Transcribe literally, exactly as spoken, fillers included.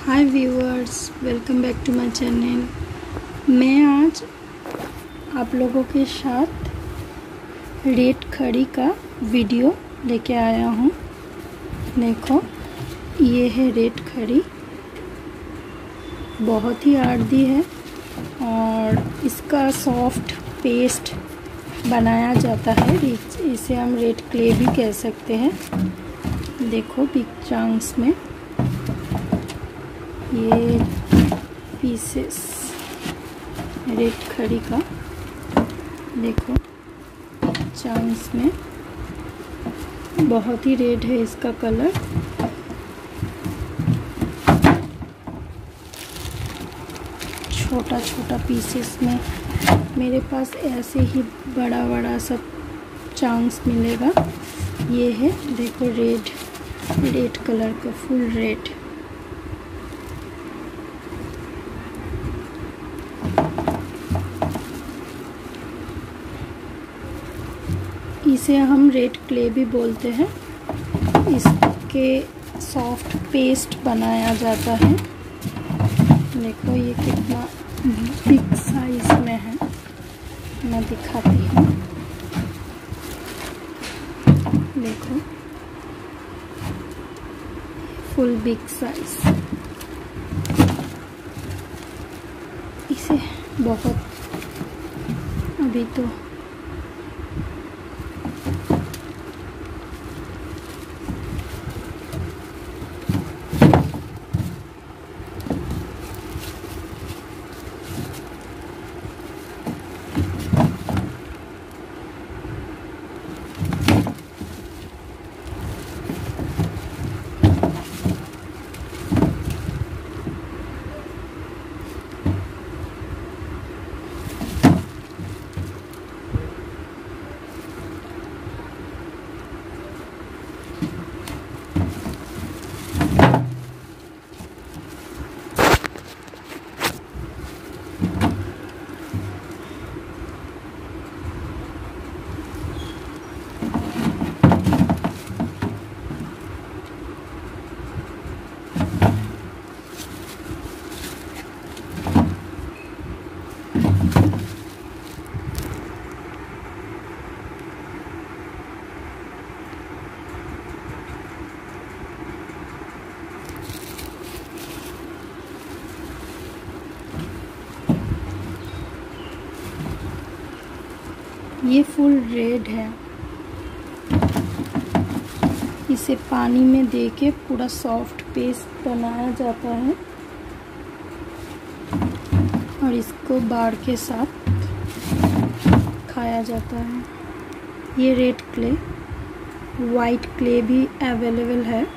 Hi viewers, welcome back to my channel. मैं आज आप लोगों के साथ रेत खड़ी का वीडियो लेके आया हूँ। देखो, ये है रेत खड़ी, बहुत ही आर्दी है और इसका सॉफ्ट पेस्ट बनाया जाता है। इसे हम रेत क्ले भी कह सकते हैं। देखो, बिग चंक्स में ये पीसेस रेत खड़ी का, देखो चंक्स में बहुत ही रेड है इसका कलर। छोटा छोटा पीसेस में मेरे पास ऐसे ही बड़ा बड़ा सब चंक्स मिलेगा। ये है, देखो रेड रेड कलर का, फुल रेड। इसे हम रेत क्ले भी बोलते हैं। इसके सॉफ्ट पेस्ट बनाया जाता है। देखो ये कितना बिग साइज में है, मैं दिखाती हूँ। देखो, फुल बिग साइज। इसे बहुत अभी तो ये फुल रेड है। इसे पानी में देके पूरा सॉफ्ट पेस्ट बनाया जाता है और इसको बाड़ के साथ खाया जाता है। ये रेत क्ले, वाइट क्ले भी अवेलेबल है।